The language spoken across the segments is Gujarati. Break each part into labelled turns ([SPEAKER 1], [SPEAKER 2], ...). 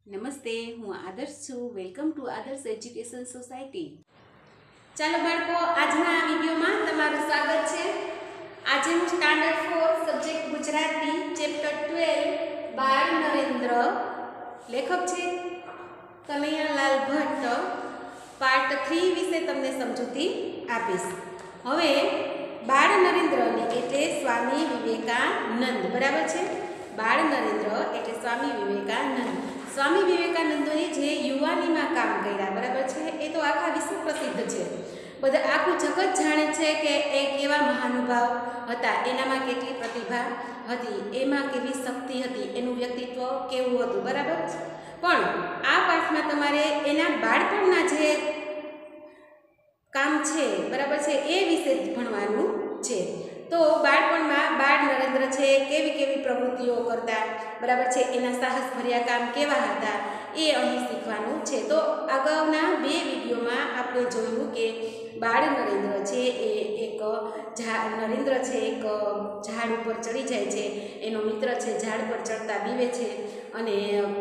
[SPEAKER 1] નમસ્તે, હું આદર્શ છું. Welcome to Adarsh education society. ચાલો બાળકો, આજના આ વિડીયોમાં તમારું સ્વાગત છે. આજે હું સ્ટાન્ડર્ડ 4 સબ્જેક્ટ ગુજરાતી ચેપ્ટર 12 બાળ નરેન્દ્ર, લેખક છે કનૈયાલાલ ભટ્ટ, પાર્ટ 3 વિશે તમને સમજૂતી આપીશ. હવે બાળ નરેન્દ્રની એટલે સ્વામી વિવેકાનંદ, બરાબર છે? બાળ નરેન્દ્ર એટલે સ્વામી વિવેકાનંદ. સ્વામી વિવેકાનંદોએ જે યુવાનીમાં કામ કર્યા, બરાબર છે, એ તો આખા વિશ્વ પ્રસિદ્ધ છે. બધા આખું જગત જાણે છે કે એ કેવા મહાનુભાવ હતા, એનામાં કેટલી પ્રતિભા હતી, એમાં કેવી શક્તિ હતી, એનું વ્યક્તિત્વ કેવું હતું, બરાબર. પણ આ પાઠમાં તમારે એના બાળપણના જે કામ છે, બરાબર છે, એ વિશે જ ભણવાનું છે. તો બાળપણમાં બાળ નરેન્દ્ર છે કેવી કેવી પ્રવૃત્તિઓ કરતા, બરાબર છે, એના સાહસભર્યા કામ કેવા હતા, એ અહીં શીખવાનું છે. તો અગાઉના 2 વિડીયોમાં આપણે જોયું કે બાળ નરેન્દ્ર છે એ એક નરેન્દ્ર છે એક ઝાડ ઉપર ચડી જાય છે, એનો મિત્ર છે ઝાડ પર ચડતા બીવે છે, અને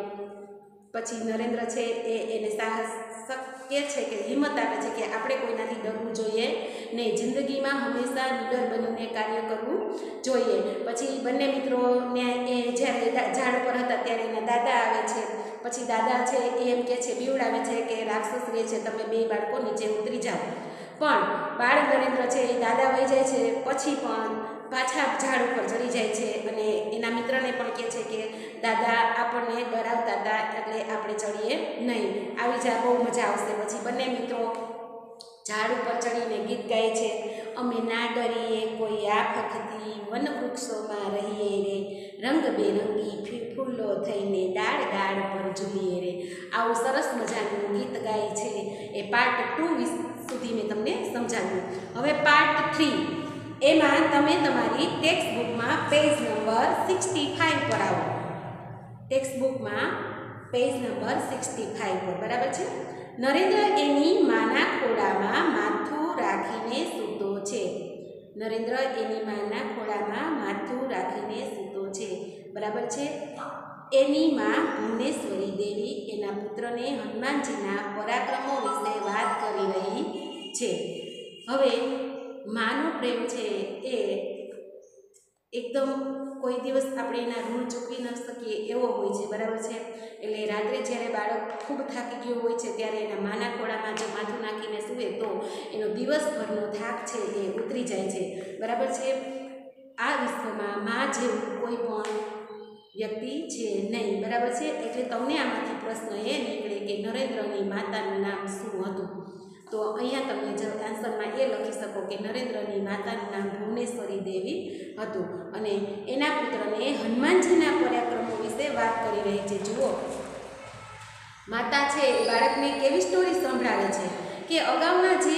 [SPEAKER 1] પછી નરેન્દ્ર છે એને સાહસ કહે છે કે હિંમત આપે છે કે આપણે કોઈનાથી ડરવું જોઈએ નહીં, જિંદગીમાં હંમેશા નિડર બનીને કાર્ય કરવું જોઈએ. પછી બંને મિત્રોને એ જ્યારે ઝાડ પર હતા ત્યારે એના દાદા આવે છે. પછી દાદા છે એ એમ કહે છે, બીવડાવે છે કે રાક્ષસ રહે છે, તમે 2 બાળકો નીચે ઉતરી જાઓ. પણ બાળ નરેન્દ્ર છે એ દાદા વહી જાય છે, પછી પણ પાછા ઝાડ ઉપર ચડી જાય છે અને એના મિત્રને પણ કહે છે કે દાદા આપણને ડરાવતા હતા એટલે આપણે ચડીએ નહીં, આવી જા, બહુ મજા આવશે. પછી બંને મિત્રો ઝાડ ઉપર ચડીને ગીત ગાય છે, અમે ના ડરીએ કોઈ આફતથી, વનવૃક્ષોમાં રહીએ રે, રંગબેરંગી ફૂલો થઈને ડાળ ડાળ પર ઝૂલીએ રે. આવું સરસ મજાનું ગીત ગાય છે. એ પાર્ટ 2 સુધી મેં તમને સમજાવ્યું. હવે પાર્ટ 3 એમાં તમે તમારી ટેક્સ્ટ બુકમાં પેજ નંબર 65 પર આવો. ટેક્સ્ટ બુકમાં પેજ નંબર 65 પર, બરાબર છે. નરેન્દ્ર એની માના ખોળામાં માથું રાખીને સૂતો છે. નરેન્દ્ર એની માના ખોળામાં માથું રાખીને સૂતો છે, બરાબર છે. એની માં ભુવનેશ્વરી દેવી એના પુત્રને હનુમાનજીના પરાક્રમો વિશે વાત કરી રહી છે. હવે માનો પ્રેમ છે એ એકદમ કોઈ દિવસ આપણે એના ઋણ ચૂકવી ન શકીએ એવો હોય છે, બરાબર છે. એટલે રાત્રે જ્યારે બાળક ખૂબ થાકી ગયું હોય છે ત્યારે એના માના ખોળામાં જો માથું નાખીને સૂવે તો એનો દિવસભરનો થાક છે એ ઉતરી જાય છે, બરાબર છે. આ વિશ્વમાં મા જેવું કોઈ પણ વ્યક્તિ છે નહીં, બરાબર છે. એટલે તમને આમાંથી પ્રશ્ન એ નીકળે કે નરેન્દ્રની માતાનું નામ શું હતું? તો અહીંયા તમે જો આન્સરમાં એ લખી શકો કે નરેન્દ્રની માતાનું નામ ભુવનેશ્વરી દેવી હતું અને એના પુત્રને હનુમાનજીના પરાક્રમો વિશે વાત કરી રહી છે. જુઓ, માતા છે બાળકને કેવી સ્ટોરી સંભળાવે છે કે અગાઉના જે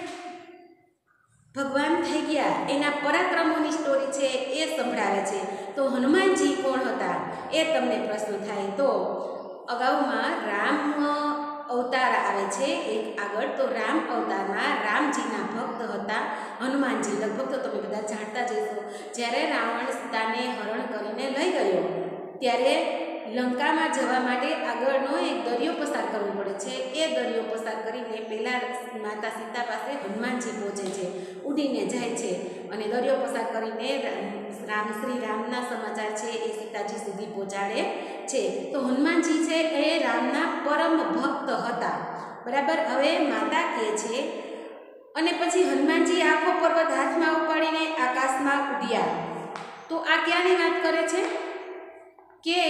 [SPEAKER 1] ભગવાન થઈ ગયા એના પરાક્રમોની સ્ટોરી છે એ સંભળાવે છે. તો હનુમાનજી કોણ હતા એ તમને પ્રશ્ન થાય. તો અગાઉમાં રામ અવતાર આવે છે એક આગળ. તો રામ અવતારમાં રામજીના ભક્ત હતા હનુમાનજી. લગભગ તો તમે બધા જાણતા જ હશો. જ્યારે રાવણ સીતાને હરણ કરીને લઈ ગયો ત્યારે લંકામાં જવા માટે આગળનો એક દરિયો પસાર કરવો પડે છે. એ દરિયો પસાર કરીને પહેલાં માતા સીતા પાસે હનુમાનજી પહોંચે છે, ઉડીને જાય છે અને દરિયો પસાર કરીને શ્રી રામના સમાચાર છે એ સીતાજી સુધી પહોંચાડે છે. તો હનુમાનજી છે એ રામના પરમ ભક્ત હતા, બરાબર. હવે માતા કહે છે અને પછી હનુમાનજી આખો પર્વત હાથમાં ઉપાડીને આકાશમાં ઉડ્યા. તો આ ક્યાંની વાત કરે છે કે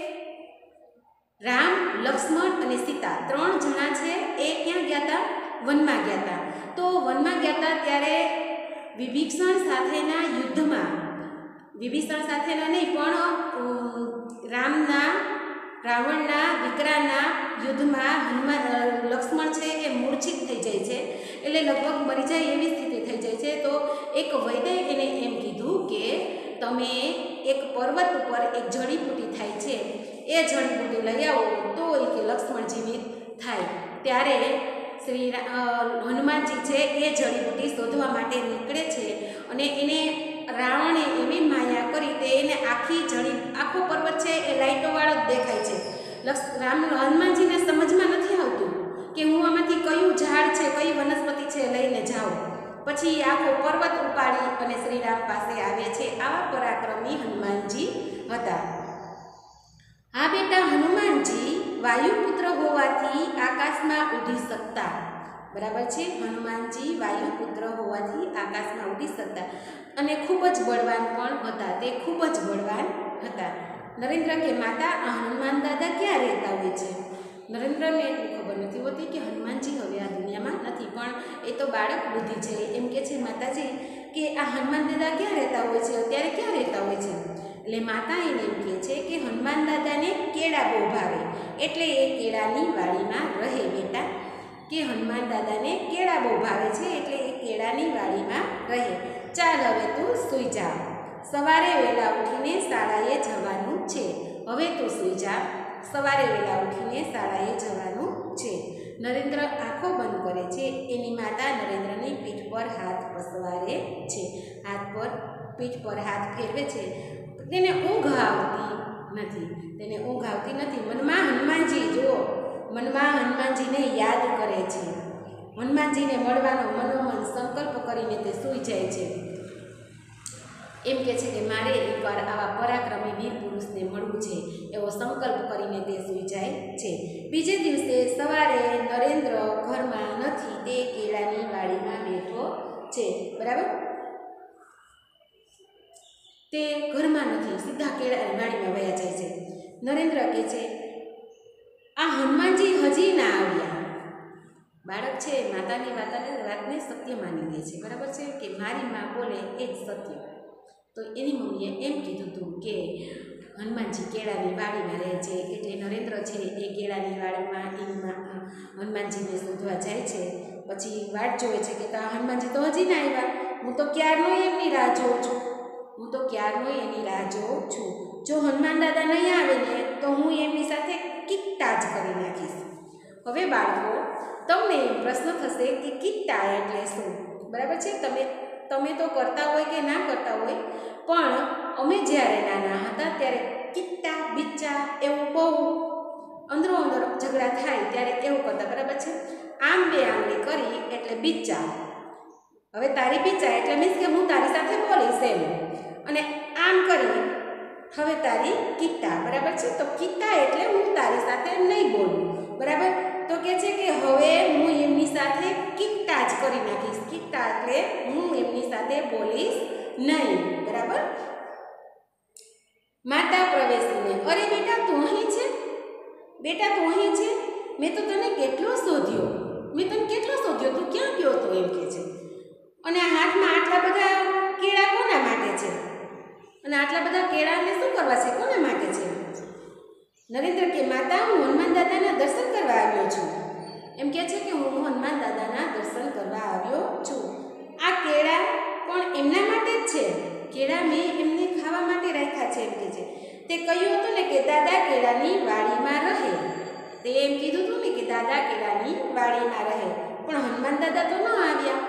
[SPEAKER 1] રામ, લક્ષ્મણ અને સીતા 3 જણા છે એ ક્યાં ગયા હતા? વનમાં ગયા હતા. તો વનમાં ગયા હતા ત્યારે વિભીષણ સાથેના યુદ્ધમાં, વિભીષણ સાથેના નહીં પણ રાવણના દીકરાના યુદ્ધમાં લક્ષ્મણ છે એ મૂર્છિત થઈ જાય છે, એટલે લગભગ મરી જાય એવી સ્થિતિ થઈ જાય છે. તો એક વૈદ્ય એને એમ કીધું કે તમે એક પર્વત ઉપર એક જડીબુટી થાય છે એ જડીબુટી લઈ આવો તો કે લક્ષ્મણ જીવિત થાય. ત્યારે શ્રી હનુમાનજી છે એ જડીબુટી શોધવા માટે નીકળે છે અને એને રાવણે એવી માયા કરી તે એને આખો પર્વત છે એ લાઈટોવાળો જ દેખાય છે. હનુમાનજીને સમજમાં નથી આવતું કે હું આમાંથી કયું ઝાડ છે, કઈ વનસ્પતિ છે લઈને જાઉં. પછી આખો પર્વત ઉપાડી અને શ્રીરામ પાસે આવે છે. આવા પરાક્રમી હનુમાનજી હતા. આ બેટા હનુમાનજી વાયુપુત્ર હોવાથી આકાશમાં ઉડી શકતા. બરાબર છે, હનુમાનજી વાયુપુત્ર હોવાથી આકાશમાં ઉડી શકતા અને ખૂબ જ બળવાન પણ હતા. તે ખૂબ જ બળવાન હતા. નરેન્દ્ર કે માતા આ હનુમાન દાદા ક્યાં રહેતા હોય છે? નરેન્દ્રને એટલી ખબર નથી હોતી કે હનુમાનજી હવે આ દુનિયામાં નથી, પણ એ તો બાળક બુદ્ધિ છે. એમ કે છે માતાજી કે આ હનુમાન દાદા ક્યાં રહેતા હોય છે, અત્યારે ક્યાં રહેતા હોય છે? એટલે માતા એને એમ કહે છે કે હનુમાન દાદાને કેળા બહુ ભાવે, એટલે એ કેળાની વાડીમાં રહે બેટા. કે હનુમાન દાદાને કેળા બહુ ભાવે છે એટલે એ કેળાની વાડીમાં રહે. ચાલ હવે તું સૂઈ જા, સવારે વહેલા ઉઠીને શાળાએ જવાનું છે. હવે તું સૂઈ જા, સવારે વહેલા ઉઠીને શાળાએ જવાનું છે. નરેન્દ્ર આંખો બંધ કરે છે. એની માતા નરેન્દ્રની પીઠ પર હાથ પસવારે છે. પીઠ પર હાથ ફેરવે છે. તેને ઊંઘ આવતી નથી. મનમાં હનુમાનજી જુઓ, મનમાં હનુમાનજીને યાદ કરે છે. હનુમાનજીને મળવાનો મનોમન સંકલ્પ કરીને તે સૂઈ જાય છે. એમ કહે છે કે મારે એકવાર આવા પરાક્રમી વીર પુરુષને મળવું છે, એવો સંકલ્પ કરીને તે સૂઈ જાય છે. બીજે દિવસે સવારે નરેન્દ્ર ઘરમાં નથી, તે કેળાની વાડીમાં બેઠો છે. બરાબર, તે ઘરમાં નથી, સીધા કેળાની વાડીમાં વયા જાય છે. નરેન્દ્ર કહે છે આ હનુમાનજી હજી ના આવ્યા. બાળક છે માતાની વાતને સત્ય માની લે છે. બરાબર છે કે મારી માં બોલે એ જ સત્ય. તો એની મમ્મીએ એમ કીધું હતું કે હનુમાનજી કેળાની વાડીમાં રહે છે, એટલે નરેન્દ્ર છે એ કેળાની વાડીમાં એની હનુમાનજીને શોધવા જાય છે. પછી વાટ જોવે છે કે હનુમાનજી તો હજી ના આવ્યા, હું તો ક્યારનો એની રાહ જોઉં છું. જો હનુમાન દાદા નહીં આવે ને તો હું એમની સાથે કિટ્ટા જ કરી નાખીશ. હવે બાળકો, તમને પ્રશ્ન થશે કે કિટ્ટા એટલે શું? બરાબર છે, તમે તો કરતા હોય કે ના કરતા હોય, પણ અમે જ્યારે નાના હતા ત્યારે કિટ્ટા બિચ્ચા એવું બહુ અંદરો અંદર ઝઘડા થાય ત્યારે એવું કરતા. બરાબર છે, આમ બે આંગળી કરી એટલે બિચ્ચા. હવે તારી બિચ્ચા એટલે મીન્સ કે હું તારી સાથે બોલીશ એમ, અને આમ કરી હવે તારી કિટ્ટા. બરાબર છે, તો કિટ્ટા એટલે હું તારી સાથે નહીં બોલું. બરાબર, તો કે છે કે હવે હું એમની સાથે કિટ્ટા જ કરી નાખીશ. કિટ્ટા એટલે હું એમની સાથે બોલીશ નહીં. બરાબર, માતા પ્રવેશીને અરે બેટા તું અહીં છે, મેં તો તને કેટલો શોધ્યો, તું ક્યાં ગયો હતો? એમ કે છે. અને આ હાથમાં આટલા બધા કેળા કોના માટે છે? અને આટલા બધા કેળાને શું કરવા છે, કોના માટે છે? નરેન્દ્ર કે માતા હું હનુમાન દાદાના દર્શન કરવા આવ્યો છું. એમ કહે છે કે હું હનુમાન દાદાના દર્શન કરવા આવ્યો છું. આ કેળા પણ એમના માટે જ છે. કેળા મેં એમને ખાવા માટે રાખ્યા છે. એમ કહે છે. તે કહ્યું હતું ને કે દાદા કેળાની વાડીમાં રહે. તે એમ કીધું હતું ને કે દાદા કેળાની વાડીમાં રહે, પણ હનુમાન દાદા તો ન આવ્યા.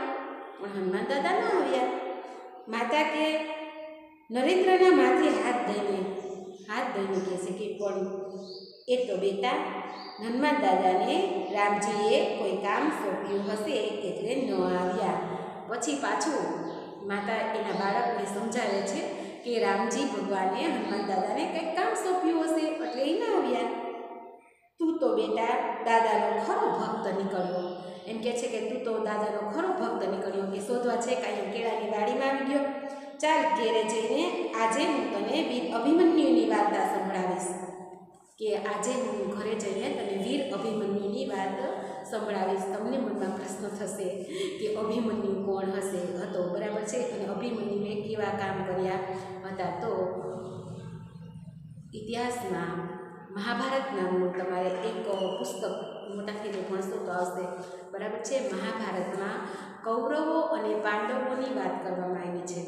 [SPEAKER 1] માતા કે નરેન્દ્રના માથે હાથ દઈને કહે છે કે પણ એ તો બેટા હનુમાન દાદાને રામજીએ કોઈ કામ સોંપ્યું હશે એટલે ન આવ્યા. પછી પાછું માતા એના બાળકને સમજાવે છે કે રામજી ભગવાને હનુમાન દાદાને કંઈક કામ સોંપ્યું હશે એટલે એ ન આવ્યા. તું તો બેટા દાદાનો ખરો ભક્ત નીકળ્યો. એમ કહે છે કે તું તો દાદાનો ખરો ભક્ત નીકળ્યો કે શોધવા છે કાંઈ કેળાની વાડીમાં આવી ગયો. ચાલ ઘેરે જઈને આજે હું તને વીર અભિમન્યુની વાર્તા સંભળાવીશ. કે આજે હું ઘરે જઈને તને વીર અભિમન્યુની વાત સંભળાવીશ. તમને મનમાં પ્રશ્ન થશે કે અભિમન્યુ કોણ હતો? બરાબર છે, અને અભિમન્યુએ કેવા કામ કર્યા હતા? તો ઇતિહાસમાં મહાભારત નામનું તમારે એક પુસ્તક મોટાથી ભણશો તો આવશે. બરાબર છે, મહાભારતમાં કૌરવો અને પાંડવોની વાત કરવામાં આવી છે.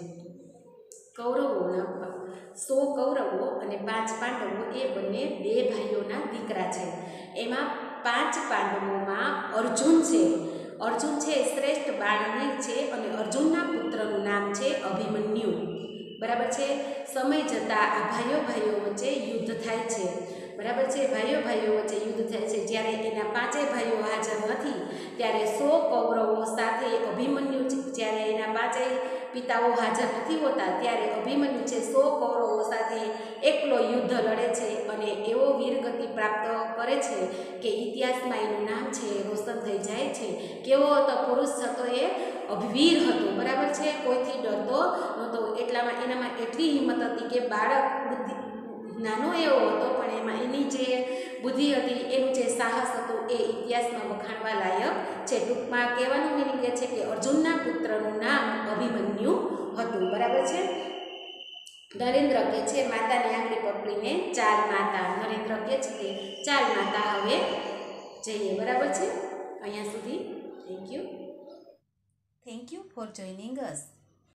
[SPEAKER 1] 100 કૌરવો અને 5 પાંડવો એ બંને 2 ભાઈઓના દીકરા છે. એમાં 5 પાંડવોમાં અર્જુન છે શ્રેષ્ઠ બાણવીર છે, અને અર્જુનના પુત્રનું નામ છે અભિમન્યુ. બરાબર છે, સમય જતાં આ ભાઈઓ વચ્ચે યુદ્ધ થાય છે. બરાબર છે. ભાઈઓ વચ્ચે યુદ્ધ થાય છે. જ્યારે એના 5 ભાઈઓ હાજર નથી ત્યારે 100 કૌરવો સાથે અભિમન્યુ, જ્યારે એના 5 પિતાઓ હાજર નથી હોતા ત્યારે અભિમન્યુ છે 100 કૌરવો સાથે એકલો યુદ્ધ લડે છે અને એવો વીરગતિ પ્રાપ્ત કરે છે કે ઇતિહાસમાં એનું નામ છે રોશન થઈ જાય છે. કેવો હતો પુરુષ હતો એ? અભિવીર હતો. બરાબર છે. કોઈથી ડરતો નહોતો. એટલામાં એનામાં એટલી હિંમત હતી કે બાળક બુદ્ધિ નાનો એવો હતો પણ એમાં એની જે બુદ્ધિ હતી, એનું જે સાહસ હતું એ ઇતિહાસમાં વખાણવા લાયક છે. ટૂંકમાં કહેવાનું મિનિંગ એ છે કે અર્જુનના પુત્રનું નામ અભિમન્યુ હતું. બરાબર છે. નરેન્દ્ર કહે છે માતાની આંગળી પકડીને ચાલ માતા. નરેન્દ્ર કહે છે કે ચાલ માતા હવે જઈએ. બરાબર છે. અહીંયા સુધી. Thank you for joining us.